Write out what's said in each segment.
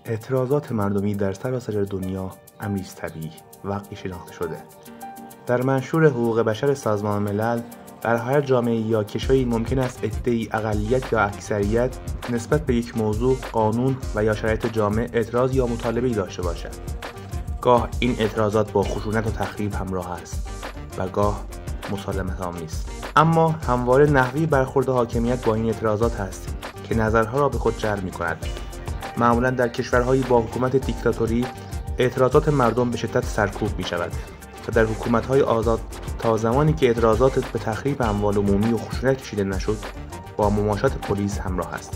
اعتراضات مردمی در سراسر دنیا امری است طبیعی واقعی شناخته شده. در منشور حقوق بشر سازمان ملل در هر جامعه یا کشوری ممکن است عده‌ای اقلیت یا اکثریت نسبت به یک موضوع، قانون و یا شرایط جامعه اعتراض یا مطالبه‌ای داشته باشد. گاه این اعتراضات با خشونت و تخریب همراه است و گاه مسالمت آمیز. اما همواره نحوی برخورد حاکمیت با این اعتراضات است که نظرها را به خود جلب می‌کند. معمولاً در کشورهایی با حکومت دیکتاتوری اعتراضات مردم به شدت سرکوب می‌شود و در حکومت‌های آزاد تا زمانی که اعتراضات به تخریب اموال عمومی و خشونت کشیده نشد با مماشات پلیس همراه است.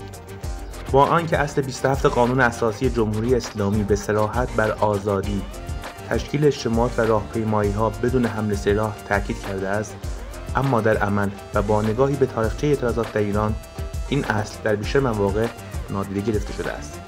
با آنکه اصل 27 قانون اساسی جمهوری اسلامی به صراحت بر آزادی، تشکیل اجتماعات و راهپیمایی‌ها بدون حمل سلاح تاکید کرده است، اما در عمل و با نگاهی به تاریخچه اعتراضات در ایران این اصل در بیشتر مواقع نادیده گرفته شده است.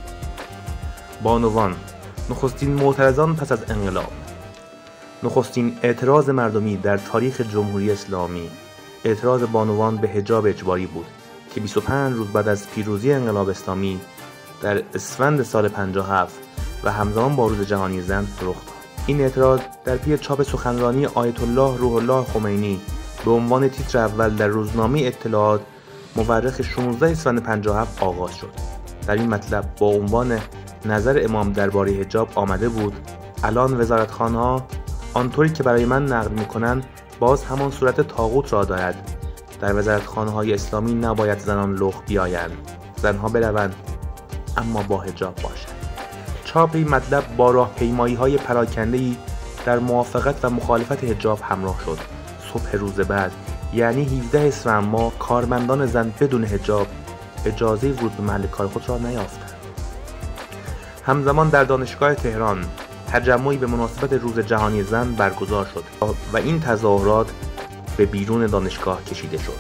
بانوان، نخستین معترضان پس از انقلاب. نخستین اعتراض مردمی در تاریخ جمهوری اسلامی اعتراض بانوان به حجاب اجباری بود که 25 روز بعد از پیروزی انقلاب اسلامی در اسفند سال 57 و همزمان با روز جهانی زن رخ داد. این اعتراض در پی چاپ سخنرانی آیت الله روح الله خمینی به عنوان تیتر اول در روزنامه اطلاعات مورخ 16 اسفند 57 آغاز شد. در این مطلب با عنوان نظر امام درباره حجاب آمده بود: الان وزارتخانه‌ها آنطوری که برای من نقل می‌کنند باز همان صورت طاغوت را دارد. در وزارتخانه‌های اسلامی نباید زنان لخت بیایند، زنها بروند اما با حجاب باشند. چاپ این مطلب با راهپیمایی‌های پراکنده‌ای در موافقت و مخالفت حجاب همراه شد. صبح روز بعد یعنی 17 اسفند ماه کارمندان زن بدون حجاب اجازه ورود به محل کار خود را نیافتند. همزمان در دانشگاه تهران تجمعی به مناسبت روز جهانی زن برگزار شد و این تظاهرات به بیرون دانشگاه کشیده شد.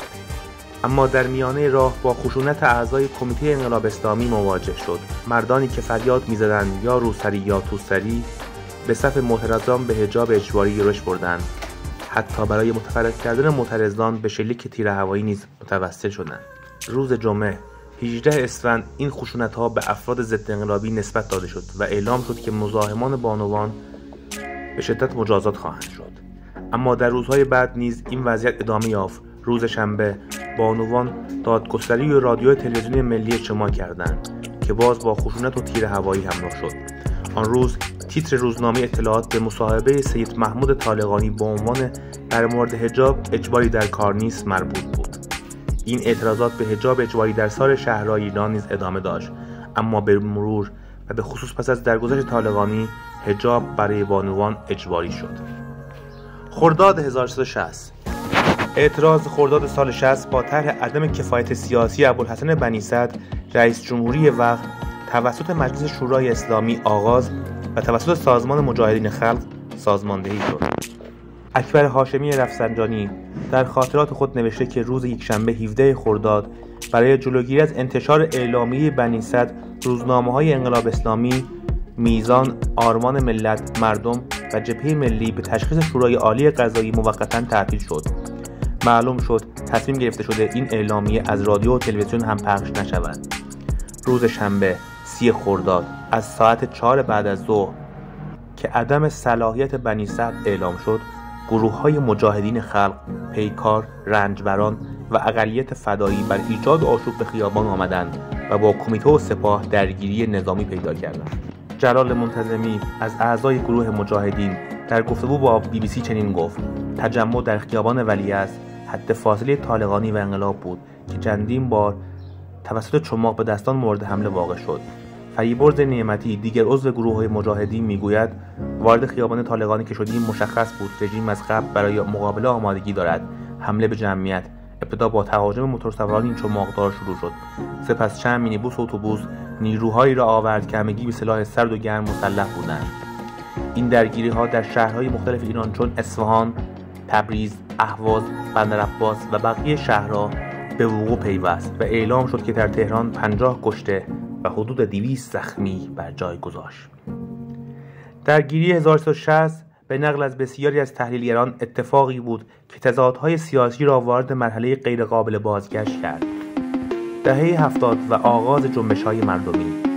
اما در میانه راه با خشونت اعضای کمیته انقلاب اسلامی مواجه شد. مردانی که فریاد می‌زدند یا روسری یا توسری به صف معترضان به حجاب اجباری روش بردند. حتی برای متفرق کردن معترضان به شلیک تیر هوایی نیز متوسل شدند. روز جمعه 18 اسفند این خشونت‌ها به افراد ضد انقلابی نسبت داده شد و اعلام شد که مزاحمان بانوان به شدت مجازات خواهند شد. اما در روزهای بعد نیز این وضعیت ادامه یافت. روز شنبه بانوان دادگستری و رادیو تلویزیون ملی اجتماع کردند که باز با خشونت و تیر هوایی همراه شد. آن روز تیتر روزنامه اطلاعات به مصاحبه سید محمود طالقانی با عنوان در مورد حجاب اجباری در کار نیست مربوط بود. این اعتراضات به حجاب اجباری در سایر شهرهای ایران نیز ادامه داشت، اما به مرور و به خصوص پس از درگذشت طالقانی حجاب برای بانوان اجباری شد. خرداد 1360 اعتراض خرداد سال 60 با طرح عدم کفایت سیاسی ابوالحسن بنی صدر رئیس جمهوری وقت توسط مجلس شورای اسلامی آغاز و توسط سازمان مجاهدین خلق سازماندهی شد. اکبر هاشمی رفسنجانی در خاطرات خود نوشته که روز یکشنبه 17 خرداد برای جلوگیری از انتشار اعلامیه بنی صدر روزنامه‌های انقلاب اسلامی، میزان، آرمان ملت، مردم و جبهه ملی به تشخیص شورای عالی قضایی موقتاً تعطیل شد. معلوم شد تصمیم گرفته شده این اعلامیه از رادیو و تلویزیون هم پخش نشود. روز شنبه 30 خرداد از ساعت 4 بعد از ظهر که عدم صلاحیت بنی صدر اعلام شد، گروه‌های مجاهدین خلق، پیکار، رنجبران و اقلیت فدایی بر ایجاد آشوب به خیابان آمدند و با کمیته و سپاه درگیری نظامی پیدا کردند. جلال منتظمی از اعضای گروه مجاهدین در گفتگو با BBC چنین گفت: تجمع در خیابان ولیعصر حد فاصله طالقانی و انقلاب بود که چندین بار توسط چماق به دستان مورد حمله واقع شد. فریبرز نعمتی دیگر عضو گروه مجاهدین میگوید وارد خیابان طالقانی که شدیم مشخص بود رژیم از قبل برای مقابله آمادگی دارد. حمله به جمعیت ابتدا با تهاجم موتورسواران این چماقدار شروع شد. سپس چند مینیبوس و اتوبوس نیروهایی را آورد که همگی به سلاح سرد و گرم مسلح بودند. این درگیری‌ها در شهرهای مختلف ایران چون اصفهان، تبریز، اهواز، بندرعباس و بقیه شهرها به وقوع پیوست و اعلام شد که در تهران 50 کشته و حدود 200 زخمی بر جای گذاشت. درگیری 1360 به نقل از بسیاری از تحلیلگران اتفاقی بود که تضادهای سیاسی را وارد مرحله غیرقابل بازگشت کرد. دهه 70 و آغاز جنبش‌های مردمی